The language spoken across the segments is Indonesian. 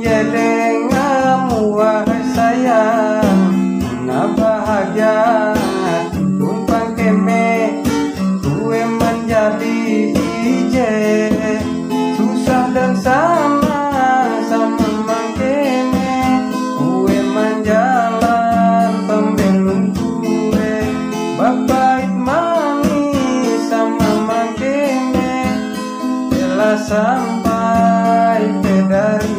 denganmu wahai sayang, na bahagia tumpang keme, kue menjadi DJ, susah dan sama sama mangkeme, kue menjalan pembelum kue, bapait manis sama mangkeme, telah sampai ke dari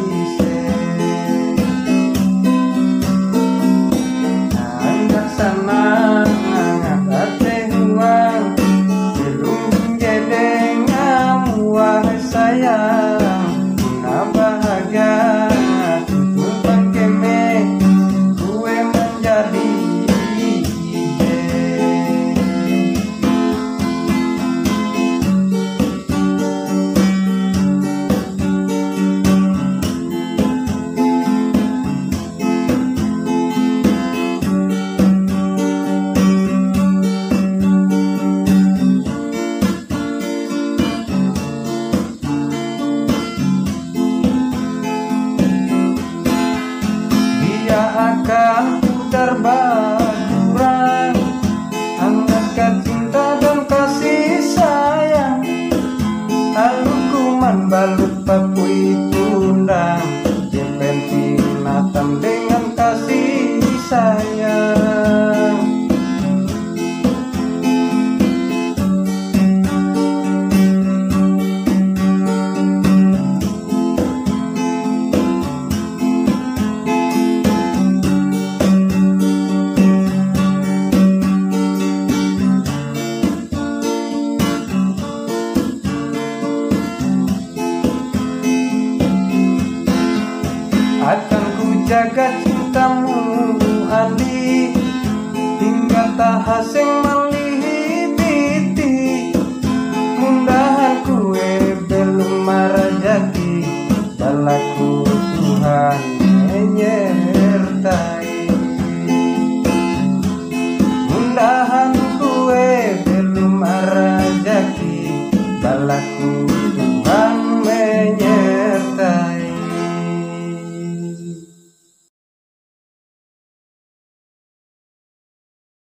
sana ngangkat uang belum denganmu wahai sayang, na bahagia tumpang keme, kue menjadi akan putar baluran, hangatkan cinta dan kasih sayang, alukuman balut papui tundang, jempentin natam dengan kasih sayang. Akan ku jaga cintamu Andi, hingga tak haseng melihiti, mundahan kue belum merajaki, balaku Tuhan menyertai, mundahan kue belum merajaki, balaku